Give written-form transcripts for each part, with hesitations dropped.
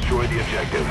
Destroy the objective.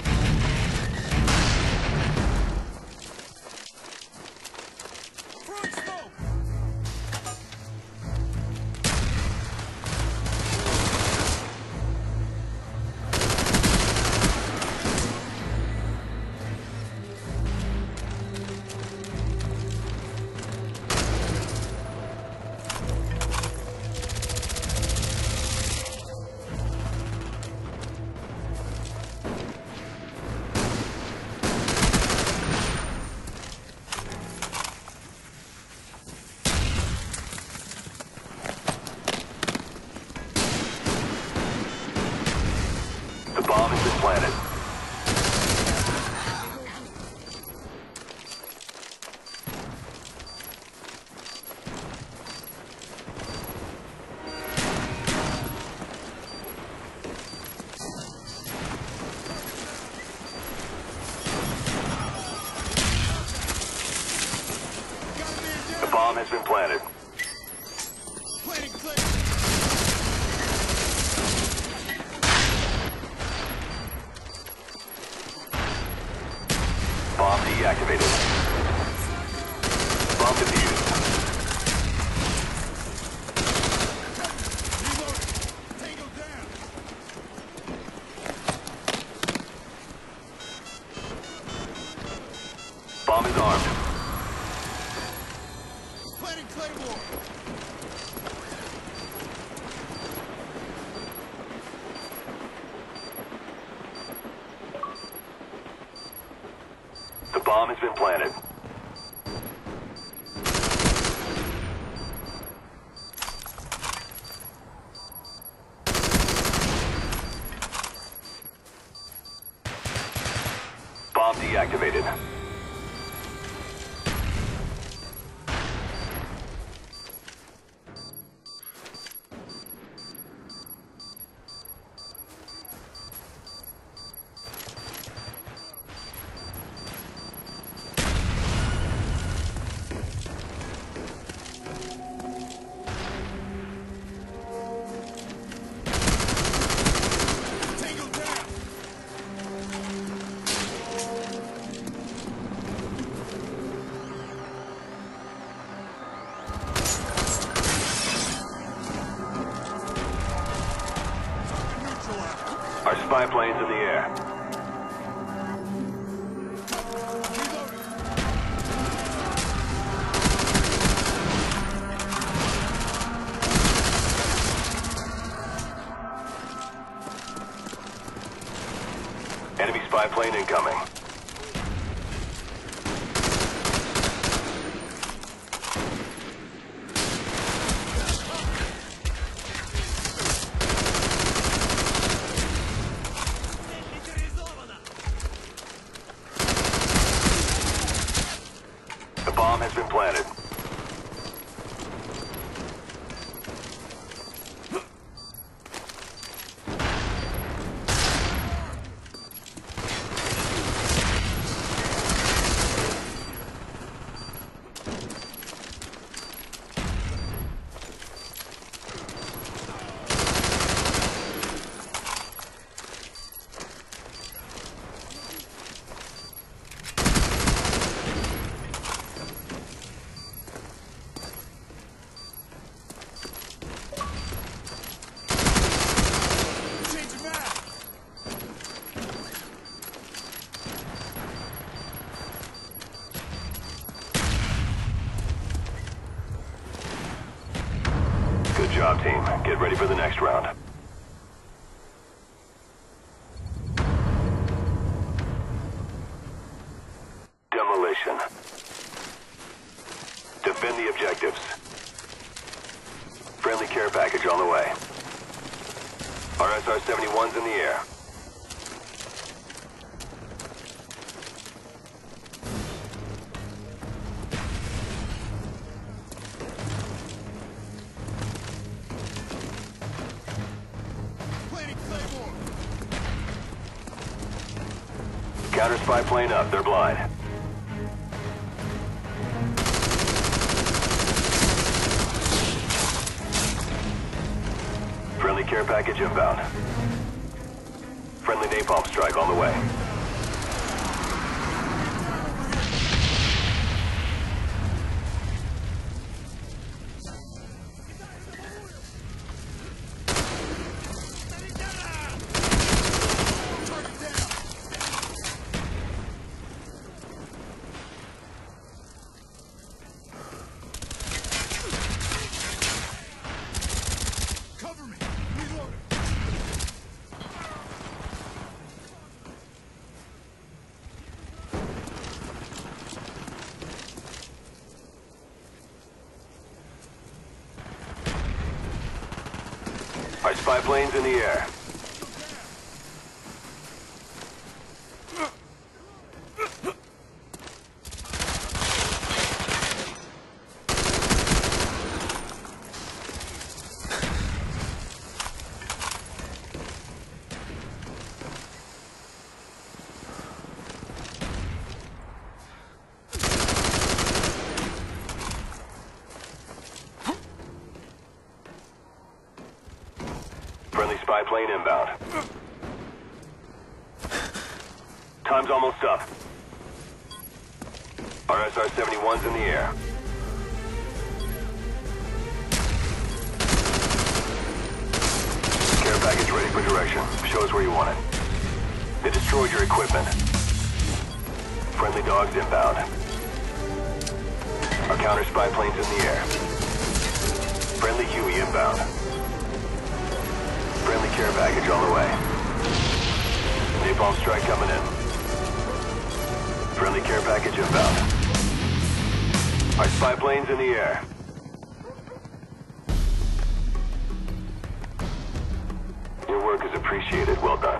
The bomb has been planted. The bomb has been planted. Bomb deactivated. Bomb defused. Bomb is armed. Planting Claymore. The bomb has been planted. Bomb deactivated. Tango down. Neutralized. Our spy plane's in the air. Enemy spy plane incoming. The bomb has been planted. Change map. Good job, team. Get ready for the next round. Demolition. Defend the objectives. Friendly care package on the way. RSR-71's in the air. Planting Claymore. Counter spy plane up. They're blind. Friendly care package inbound. Friendly napalm strike on the way. Target down. Cover me. Reloading. Our spy plane's in the air. Friendly spy plane inbound. Time's almost up. Our SR-71's in the air. Care package ready for direction. Show us where you want it. They destroyed your equipment. Friendly dogs inbound. Our counter spy plane's in the air. Friendly Huey inbound. Friendly care package on the way. Napalm strike coming in. Friendly care package inbound. Our spy plane's in the air. Your work is appreciated. Well done.